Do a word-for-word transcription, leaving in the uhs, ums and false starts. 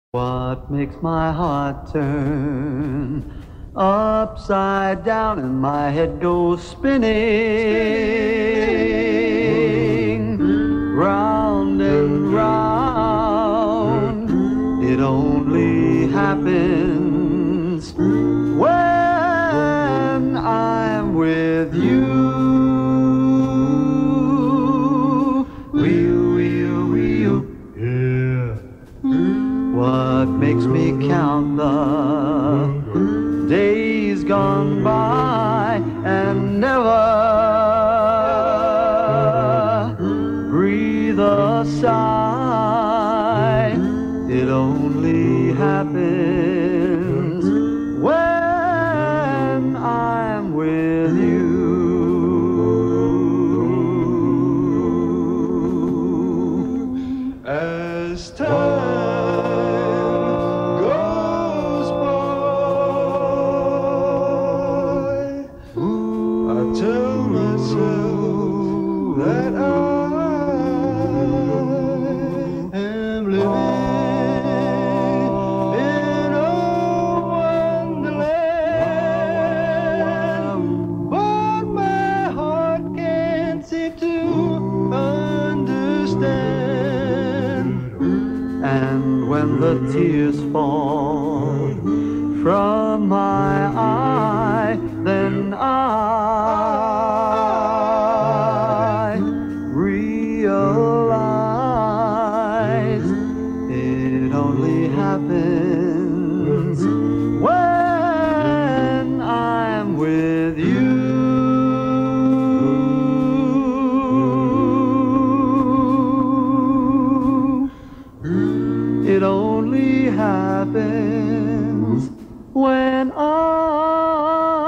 What makes my heart turn upside down and my head goes spinning, round and round? It only happens when I'm with you. Wheel, wheel, wheel. Yeah. What makes me count the days gone by and never breathe a sigh? It only happens when I'm with you. As time tell myself that I am living in a wonderland, but my heart can't seem to understand. And when the tears fall from my eye, then I realize it only happens when I'm with you. It only happens when I